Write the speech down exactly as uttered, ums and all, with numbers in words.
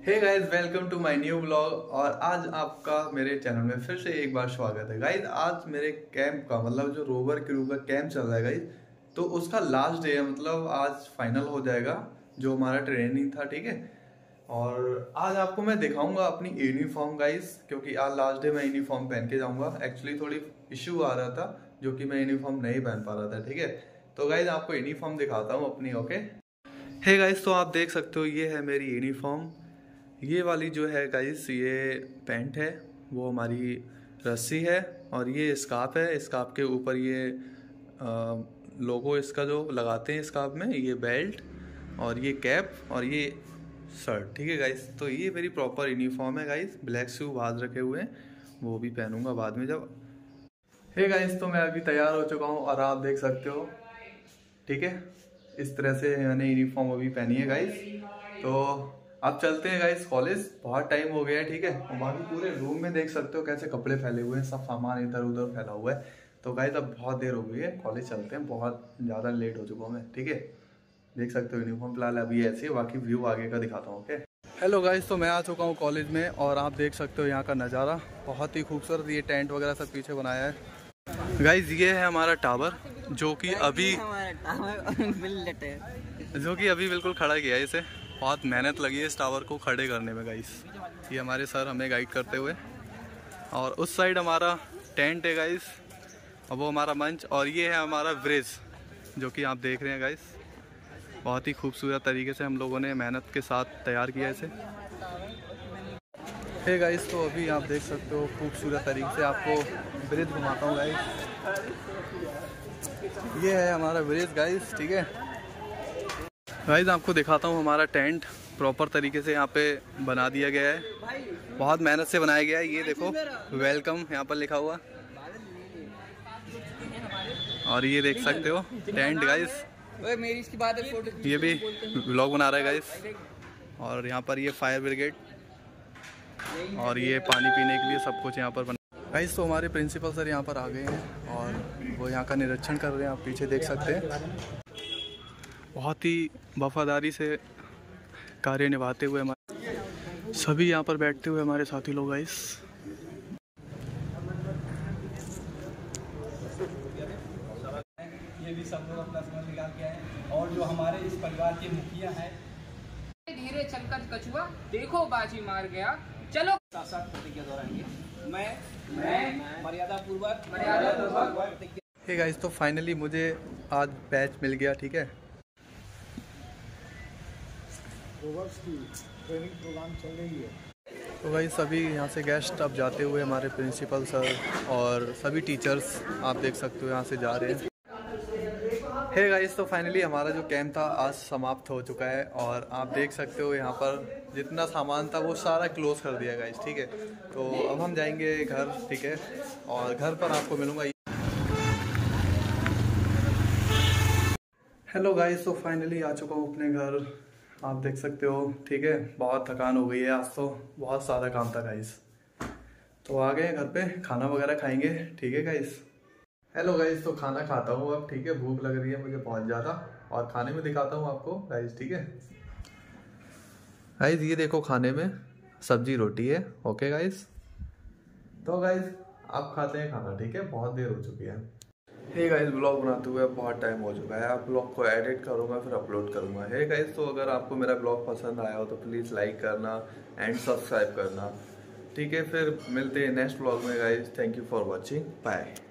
Hey guys, welcome to my new blog. और आज आपका मेरे चैनल में फिर से एक बार स्वागत है गाइस। आज मेरे कैंप का मतलब जो रोवर क्रू का कैंप चल रहा है गाइस, तो उसका लास्ट डे है। मतलब आज फाइनल हो जाएगा जो हमारा ट्रेनिंग था, ठीक है। और आज आपको मैं दिखाऊंगा अपनी यूनिफॉर्म गाइस, क्योंकि आज लास्ट डे मैं यूनिफॉर्म पहन के जाऊंगा। एक्चुअली थोड़ी इश्यू आ रहा था जो कि मैं यूनिफॉर्म नहीं पहन पा रहा था, ठीक है। तो गाइस आपको यूनिफॉर्म दिखाता हूँ अपनी, ओके। हे गाइस, तो आप देख सकते हो ये है मेरी यूनिफॉर्म। ये वाली जो है गाइस, ये पैंट है, वो हमारी रस्सी है। और ये स्कार्फ है, स्कार्फ के ऊपर ये आ, लोगो इसका जो लगाते हैं स्कार्फ में, ये बेल्ट और ये कैप और ये शर्ट, ठीक है गाइस। तो ये मेरी प्रॉपर यूनिफॉर्म है गाइस। ब्लैक शू बाज रखे हुए हैं, वो भी पहनूंगा बाद में जब। हे गाइस, तो मैं अभी तैयार हो चुका हूँ और आप देख सकते हो, ठीक है। इस तरह से मैंने यूनिफॉर्म अभी पहनी है गाइस। तो अब चलते हैं गाइस कॉलेज, बहुत टाइम हो गया है, ठीक है। और बाकी पूरे रूम में देख सकते हो कैसे कपड़े फैले हुए हैं, सब सामान इधर उधर फैला हुआ है। तो गाइस अब बहुत देर हो गई है, कॉलेज चलते हैं, बहुत ज़्यादा लेट हो चुका हूँ मैं, ठीक है। देख सकते हो यूनिफॉर्म फिलहाल अभी ऐसे, बाकी व्यू आगे का दिखाता हूँ, ओके। हेलो गाइस, तो मैं आ चुका हूँ कॉलेज में और आप देख सकते हो यहाँ का नज़ारा बहुत ही खूबसूरत। ये टेंट वगैरह सब पीछे बनाया है गाइस। ये है हमारा टावर जो कि अभी जो कि अभी बिल्कुल खड़ा किया है इसे। बहुत मेहनत लगी है इस टावर को खड़े करने में गाइस। ये हमारे सर हमें गाइड करते हुए। और उस साइड हमारा टेंट है गाइस, और वो हमारा मंच। और ये है हमारा ब्रिज जो कि आप देख रहे हैं गाइस। बहुत ही खूबसूरत तरीके से हम लोगों ने मेहनत के साथ तैयार किया इसे। हे गाइस, तो अभी आप देख सकते हो खूबसूरत तरीके से आपको ब्रिज घुमाता हूँ गाइस। ये है हमारा ब्रिज गाइस, ठीक है। गाइस आपको दिखाता हूँ हमारा टेंट प्रॉपर तरीके से यहाँ पे बना दिया गया है। बहुत मेहनत से बनाया गया है। ये देखो वेलकम यहाँ पर लिखा हुआ। और ये देख सकते हो टेंट गाइस। ये भी व्लॉग बना रहा है गाइस। और यहाँ पर ये फायर ब्रिगेड और ये पानी पीने के लिए सब कुछ यहाँ पर बना। गाइस तो हमारे प्रिंसिपल सर यहाँ पर आ गए हैं और वो यहाँ का निरीक्षण कर रहे हैं, आप पीछे देख सकते हैं। बहुत ही वफादारी से कार्य निभाते हुए हमारे सभी यहाँ पर बैठते हुए हमारे साथी लोग गाइस। ये भी सब लोग अपना समझ निकाल के आए। और जो हमारे इस परिवार के मुखिया हैं, धीरे चलकर कछुआ देखो बाजी मार गया, चलो साथ साथ प्रतिज्ञा दोहराएंगे। मैं मैं मर्यादा पूर्वक मर्यादा पूर्वक। हे गाइस, तो फाइनली मुझे आज बैच मिल गया, ठीक है। रोवर्स की ट्रेनिंग प्रोग्राम चल रही है। तो भाई सभी यहाँ से गेस्ट अब जाते हुए हमारे प्रिंसिपल सर और सभी टीचर्स आप देख सकते हो यहाँ से जा रहे हैं। हे गाइस, तो फाइनली हमारा जो कैंप था आज समाप्त हो चुका है। और आप देख सकते हो यहाँ पर जितना सामान था वो सारा क्लोज कर दिया गाइस, ठीक है। तो अब हम जाएंगे घर, ठीक है। और घर पर आपको मिलूँगा। हेलो गाइस, तो फाइनली आ चुका हूँ अपने घर, आप देख सकते हो, ठीक है। बहुत थकान हो गई है आज, तो बहुत सारा काम था गाइस। तो आ गए घर पे, खाना वगैरह खाएंगे, ठीक है गाइस। हेलो गाइस, तो खाना खाता हूँ अब, ठीक है। भूख लग रही है मुझे बहुत ज़्यादा और खाने में दिखाता हूँ आपको गाइस, ठीक है। गाइस ये देखो खाने में सब्जी रोटी है, ओके गाइस। तो गाइस आप खाते हैं खाना, ठीक है, बहुत देर हो चुकी है। हे गाइस, ब्लॉग बनाते हुए बहुत टाइम हो चुका है। आप ब्लॉग को एडिट करूँगा फिर अपलोड करूँगा। हे गाइस, तो अगर आपको मेरा ब्लॉग पसंद आया हो तो प्लीज़ लाइक करना एंड सब्सक्राइब करना, ठीक है। फिर मिलते हैं नेक्स्ट ब्लॉग में guys. Thank you for watching, bye.